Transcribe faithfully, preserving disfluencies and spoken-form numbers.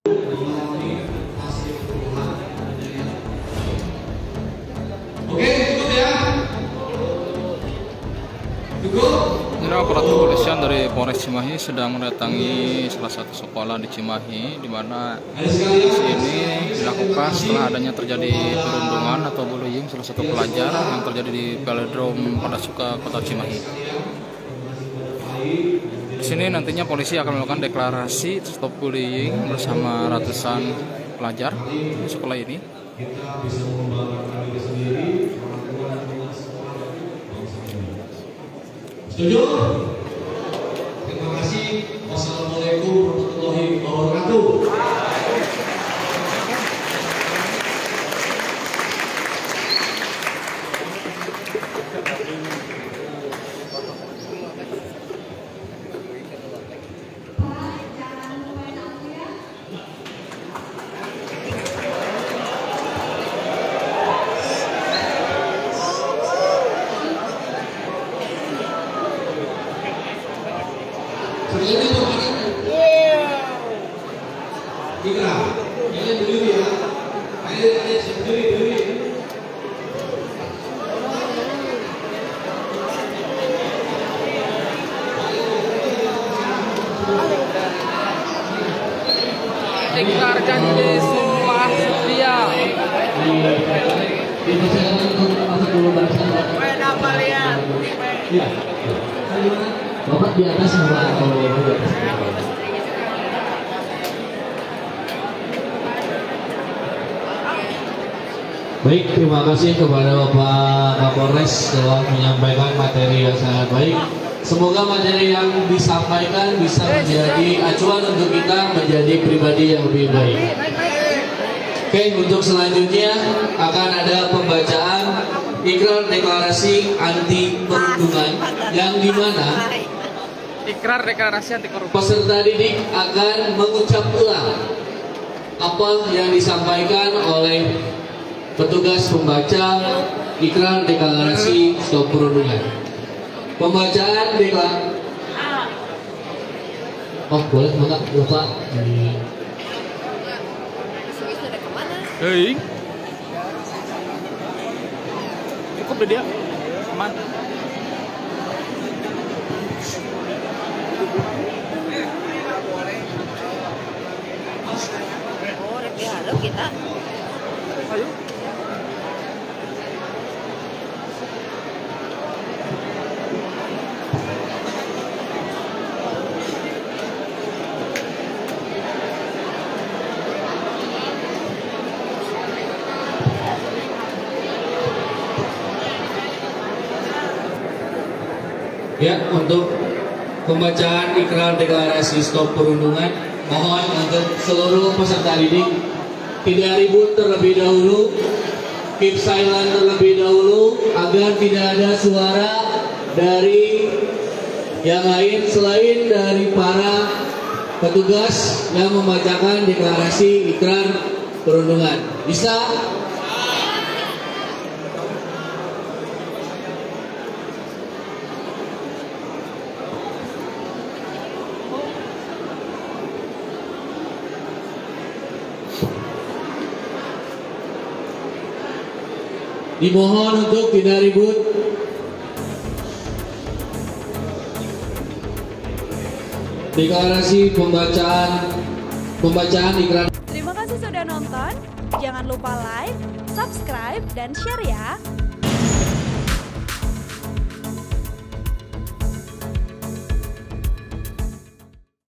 Oke, cukup ya. Cukup. Ini aparat kepolisian dari Polres Cimahi sedang mendatangi salah satu sekolah di Cimahi, di mana aksi ini dilakukan setelah adanya terjadi perundungan atau bullying salah satu pelajar yang terjadi di Velodrome Padasuka Kota Cimahi. Di sini nantinya polisi akan melakukan deklarasi stop bullying bersama ratusan pelajar di sekolah ini. Setuju? Terima kasih. Wassalamualaikum warahmatullahi wabarakatuh. Ini tuh Ika, ini dulu ya. Ayo, ayo, sendiri dulu. Dengarkan di Sumpah Setia. Bapak di atas sama atau di atas? Baik, terima kasih kepada Bapak Kapolres telah menyampaikan materi yang sangat baik. Semoga materi yang disampaikan bisa menjadi acuan untuk kita menjadi pribadi yang lebih baik. Oke, untuk selanjutnya akan ada pembacaan ikrar deklarasi anti perundungan yang dimana Ikrar deklarasi anti korupsi. Peserta didik akan mengucap ulang apa yang disampaikan oleh petugas pembaca ikrar deklarasi stop perundungan. Pembacaan deklarasi. Oh, boleh enggak lupa. Hei. Cukup deh dia. Aman. Oh, rek halo kita. Ayo. Ya, untuk pembacaan ikrar deklarasi stop perundungan, mohon untuk seluruh peserta didik tidak ribut terlebih dahulu, keep silent terlebih dahulu agar tidak ada suara dari yang lain selain dari para petugas yang membacakan deklarasi ikrar perundungan. Bisa? Dimohon untuk tidak ribut. Deklarasi pembacaan pembacaan ikrar. Terima kasih sudah nonton. Jangan lupa like, subscribe, dan share ya.